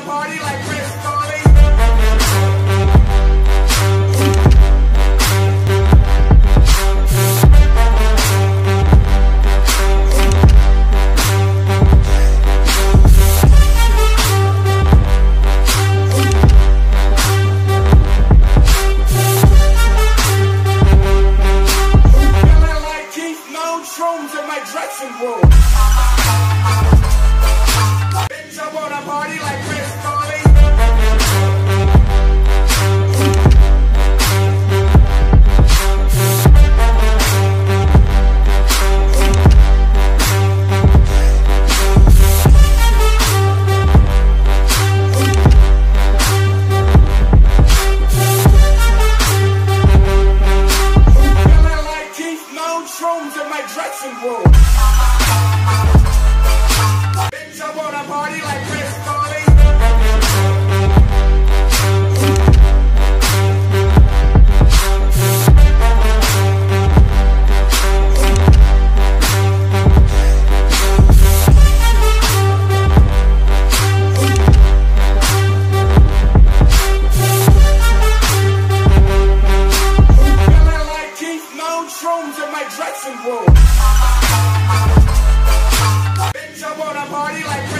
party like Chris Farley. Feeling like Keith, no shrooms in my dressing room. Bitch, I wanna party like Chris Farley. Feeling like Keith, no shrooms in my dressing room. Bitch, I wanna party like Chris Farley. Feeling like Keith, no shrooms in my dressing room. Bitch, I wanna party like Chris